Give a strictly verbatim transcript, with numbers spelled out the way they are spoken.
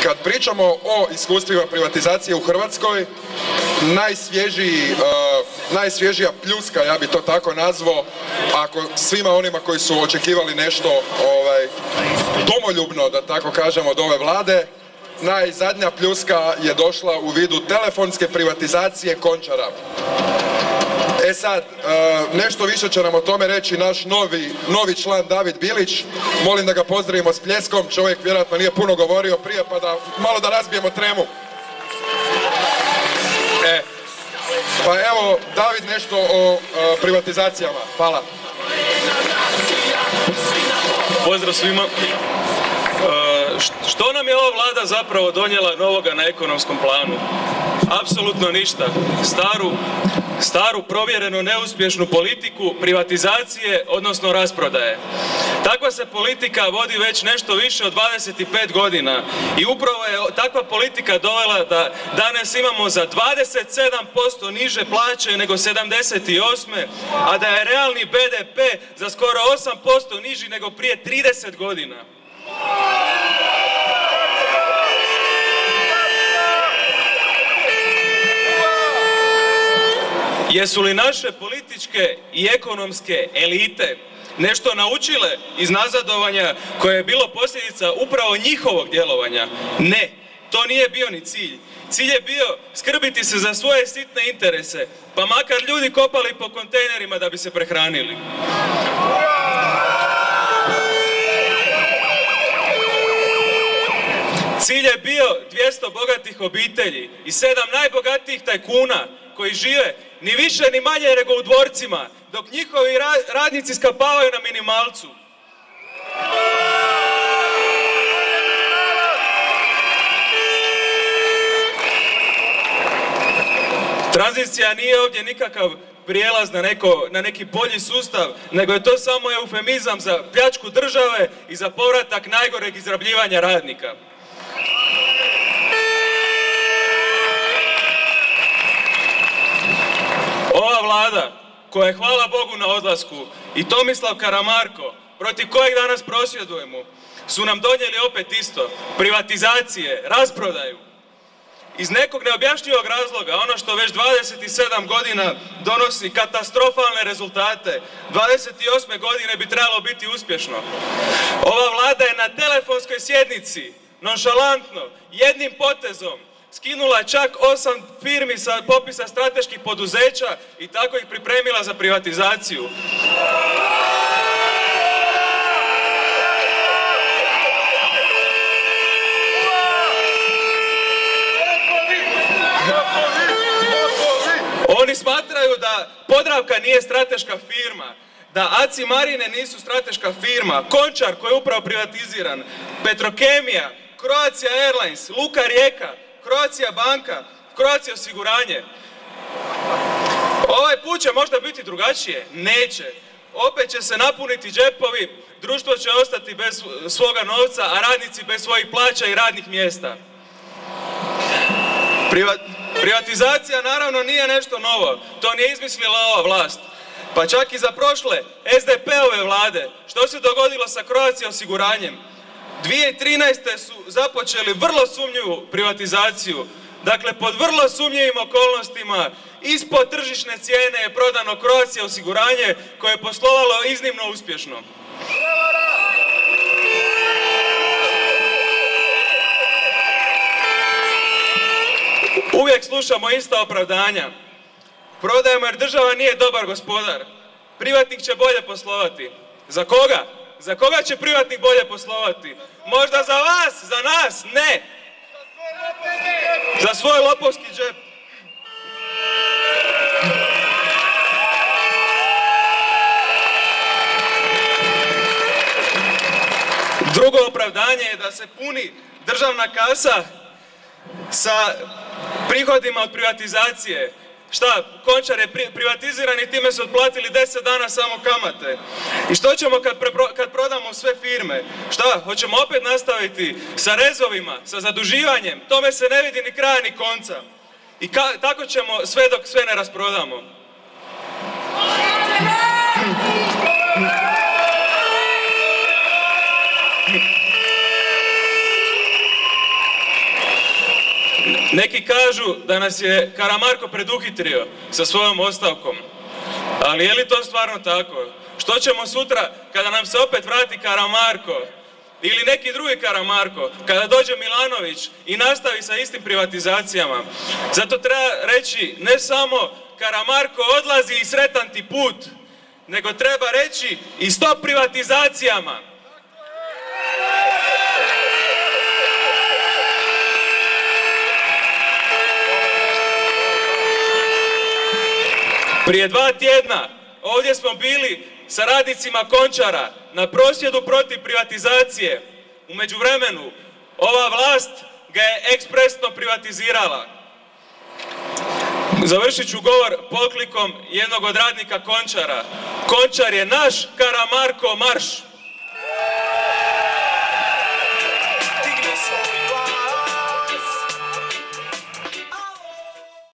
Kad pričamo o iskustvima privatizacije u Hrvatskoj, najsvježiji, uh, najsvježija pljuska, ja bi to tako nazvao, ako svima onima koji su očekivali nešto ovaj, domoljubno, da tako kažemo, od ove vlade, najzadnja pljuska je došla u vidu telefonske privatizacije Končara. E sad, nešto više će nam o tome reći naš novi, novi član David Bilić. Molim da ga pozdravimo s pljeskom, čovjek vjerojatno nije puno govorio prije, pa da malo da razbijemo tremu. E, pa evo, David, nešto o privatizacijama. Hvala. Pozdrav svima. Što nam je ova vlada zapravo donijela novoga na ekonomskom planu? Apsolutno ništa. Staru, staru provjereno neuspješnu politiku privatizacije, odnosno rasprodaje. Takva se politika vodi već nešto više od dvadeset pet godina i upravo je takva politika dovela da danas imamo za dvadeset sedam posto niže plaće nego sedamdeset osme. a da je realni be de pe za skoro osam posto niži nego prije trideset godina. Jesu li naše političke i ekonomske elite nešto naučile iz nazadovanja koje je bilo posljedica upravo njihovog djelovanja? Ne, to nije bio ni cilj. Cilj je bio skrbiti se za svoje sitne interese, pa makar ljudi kopali po kontejnerima da bi se prehranili. Cilj je bio dvjesto bogatih obitelji i sedam najbogatijih tajkuna koji žive ni više ni manje nego u dvorcima, dok njihovi radnici skapavaju na minimalcu. Tranzicija nije ovdje nikakav prijelaz na, neko, na neki bolji sustav, nego je to samo eufemizam za pljačku države i za povratak najgoreg izrabljivanja radnika. Ova vlada, koja je hvala Bogu na odlasku, i Tomislav Karamarko, protiv kojeg danas prosvjedujemo, su nam donijeli opet isto, privatizacije, rasprodaju. Iz nekog neobjašnjivog razloga, ono što već dvadeset sedam godina donosi katastrofalne rezultate, dvadeset osme godine bi trebalo biti uspješno. Ova vlada je na telefonskoj sjednici, nonšalantno, jednim potezom, skinula čak osam firmi sa popisa strateških poduzeća i tako ih pripremila za privatizaciju. Oni smatraju da Podravka nije strateška firma, da A C I Marine nisu strateška firma, Končar koji je upravo privatiziran, Petrokemija, Croatia Airlines, Luka Rijeka, Croatia banka, Croatia osiguranje. Ovaj put će možda biti drugačije? Neće. Opet će se napuniti džepovi, društvo će ostati bez svoga novca, a radnici bez svojih plaća i radnih mjesta. Priva... Privatizacija naravno nije nešto novo, to nije izmislila ova vlast. Pa čak i za prošle es de pe ove vlade, što se dogodilo sa Croatia osiguranjem? dvije tisuće trinaeste. su započeli vrlo sumnjivu privatizaciju. Dakle, pod vrlo sumnjivim okolnostima, ispod tržišne cijene je prodano Croatia osiguranje koje je poslovalo iznimno uspješno. Uvijek slušamo ista opravdanja. Prodajemo jer država nije dobar gospodar. Privatnik će bolje poslovati. Za koga? Za koga će privatnik bolje poslovati? Možda za vas, za nas? Ne! Za svoj lopovski džep. Drugo opravdanje je da se puni državna kasa sa prihodima od privatizacije. Šta, Končar je privatiziran i time su otplatili deset dana samo kamate. I što ćemo kad, prepro, kad prodamo sve firme? Šta, hoćemo opet nastaviti sa rezovima, sa zaduživanjem? Tome se ne vidi ni kraja ni konca. I ka, tako ćemo sve dok sve ne rasprodamo. Neki kažu da nas je Karamarko preduhitrio sa svojom ostavkom. Ali je li to stvarno tako? Što ćemo sutra kada nam se opet vrati Karamarko ili neki drugi Karamarko, kada dođe Milanović i nastavi sa istim privatizacijama? Zato treba reći ne samo Karamarko odlazi i sretan ti put, nego treba reći i stop privatizacijama. Prije dva tjedna ovdje smo bili sa radnicima Končara na prosvjedu protiv privatizacije. U međuvremenu ova vlast ga je ekspresno privatizirala. Završit ću govor poklikom jednog od radnika Končara. Končar je naš, Karamarko marš!